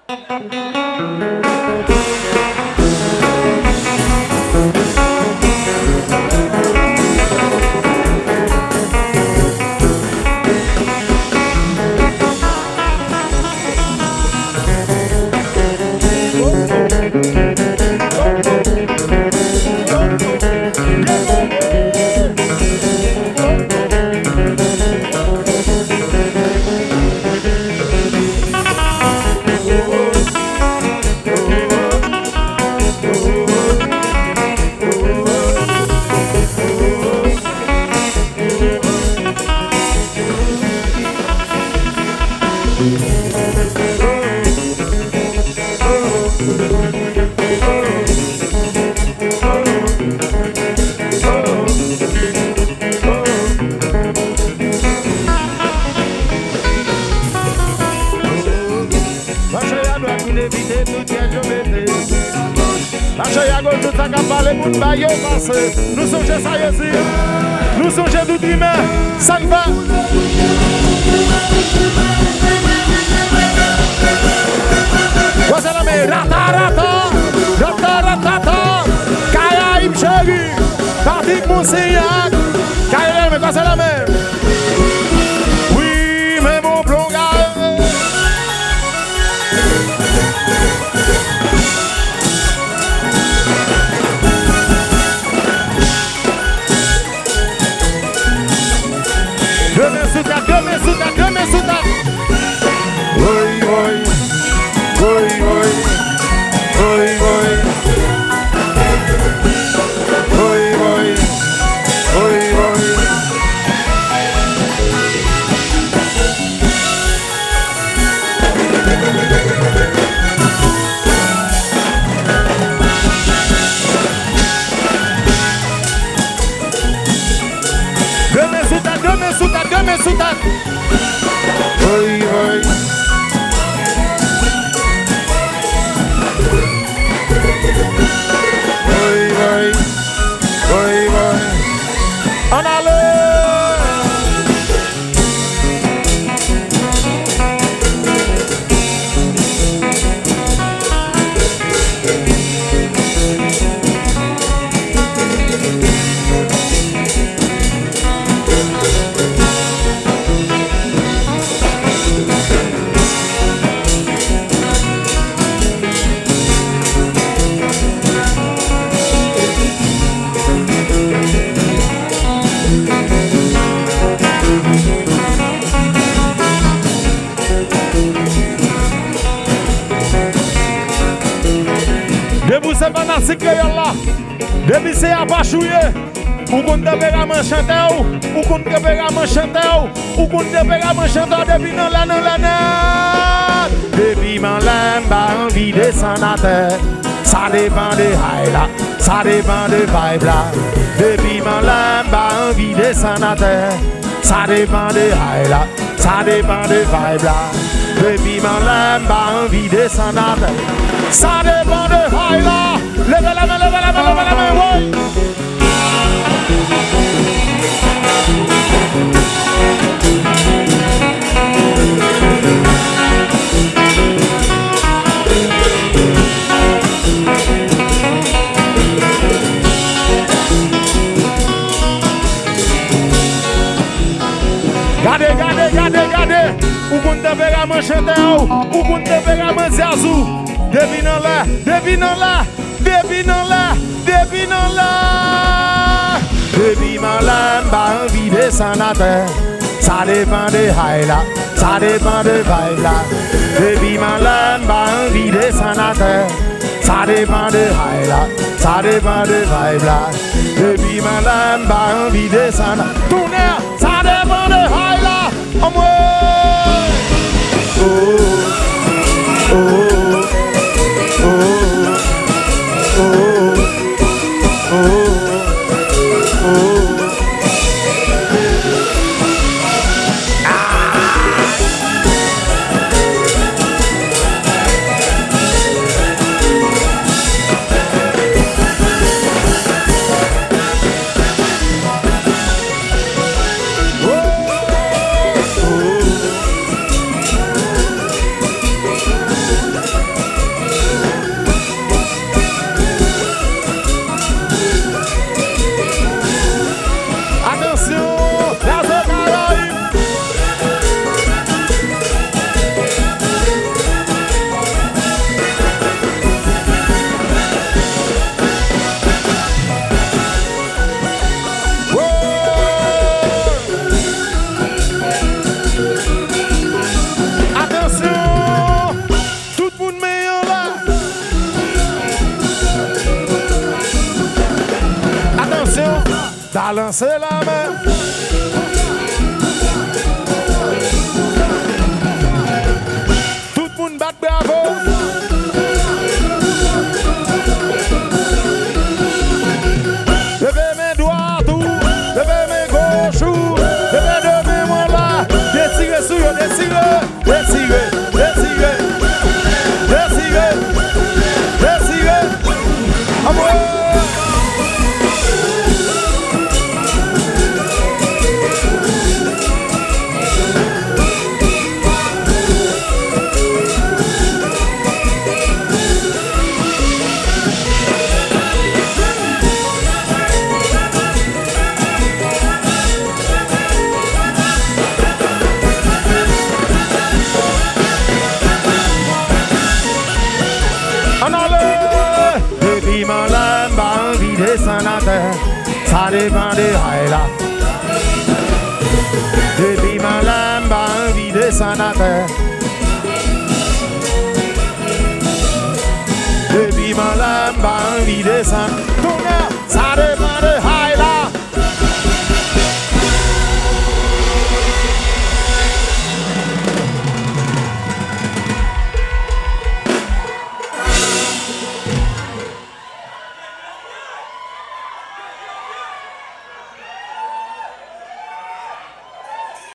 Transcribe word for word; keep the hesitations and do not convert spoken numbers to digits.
Nous sommes chez Saïsi, nous sommes chez Doudrimé, ça va. Voici la main, rata, rata, rata, rata, rata, Kaya Imcheri, Patrick Moussignac, Kaya, mais voici la main. Oui, mais mon plongage. Oi, oi, oi, oi, oi, oi, oi, oi, oi, oi. Dame suta, dame suta, dame suta. Oi, oi. Oi, oi, oi, oi. On allait. C'est pas dans ce là. Depuis c'est à bachouiller. Ou qu'on te verra m'enchanter ou qu'on te verra m'enchanter ou qu'on te verra m'enchanter depuis non la non la non. Depuis mon l'aime pas envie de s'en terre. Ça dépend de high là, ça dépend de vibe là. Depuis mon l'aime pas envie de s'en terre. Ça dépend de high là, ça dépend de vibe là. Depuis mon l'aime pas envie de s'en terre. Ça dépend de high là. Levez la main, levez la main, levez la main, ouais. Gardez, gardez, gardez, gardez. Ou qu'on te verra m'enchanter ou qu'on te verra m'enziazou. Devinons là, devinons là, devinons là, devinons là. Depuis mon l'âme, pas envie de s'en terre. Ça dépend de high là, ça dépend de vibe là. Depuis mon l'âme, pas envie de s'en terre. Ça dépend de high là, ça dépend de vibe là. Depuis mon l'âme, pas envie de s'en terre. Tourner, ça dépend de high là. Oh moi. Oh, oh. Balancez la main. Tout le monde bat bravo. Levez mes doigts tout, levez mes gauches, levez de mes mains là. Détirez sur eux, détirez, détirez, détirez, détirez, détirez. Amour. Ça dépend des rails là. Depuis ma lame, bah, envie de s'en terre. Depuis ma lame, bah, envie de s'en